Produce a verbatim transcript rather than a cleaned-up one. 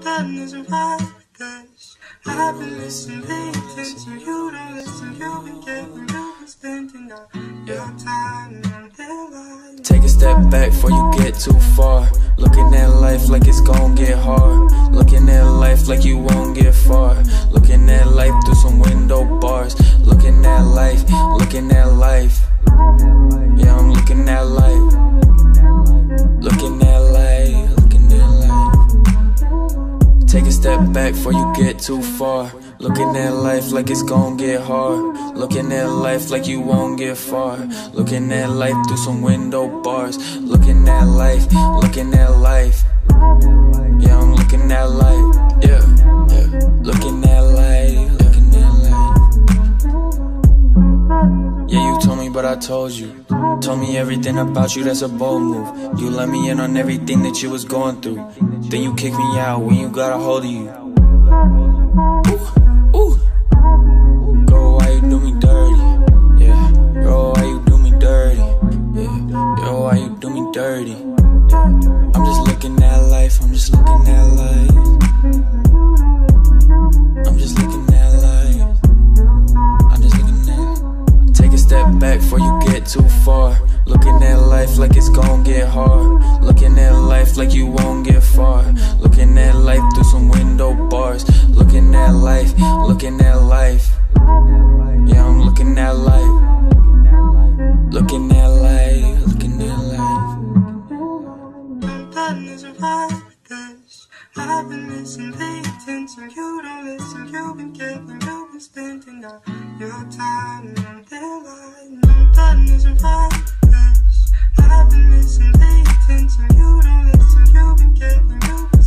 Nothing isn't right with this. I've been listening, paying attention. You don't listen, you've been getting, you've been spending all your time on their life. Take a step back before you get too far. Looking at life like it's gon' get hard. Looking at life like you won't get far. Looking at life through some window bars. Looking at life, looking at life. Yeah, I'm looking at life. Looking at life, looking at life. Take a step back before you get too far. Looking at life like it's gon' get hard. Looking at life like you won't get far. Looking at life through some window bars. Looking at life, looking at life. Yeah, I'm looking at life. Yeah, yeah. Looking at life, looking at life. Yeah, you told me, but I told you. Told me everything about you, that's a bold move. You let me in on everything that you was going through. Then you kick me out when you got a hold of you. Ooh, ooh. Girl, why you do me dirty? Yeah, girl, why you do me dirty? Yeah, girl, why you do me dirty? Yeah. I'm just looking at life, I'm just looking at life. I'm just looking at life. I'm just looking at. Take a step back before you get too far. Looking at life like it's gon' get hard. Looking at life like you won't get far. Looking at life through some window bars. Looking at life, looking at life. Yeah, I'm looking at life. Looking at life, looking at life. Nothing isn't right with this. I've been listening, paying attention. You don't listen, you've been getting, you've been spending all your time on their life. Nothing isn't right with this. I've been listening, paying attention. You don't listen, you've been getting, you've been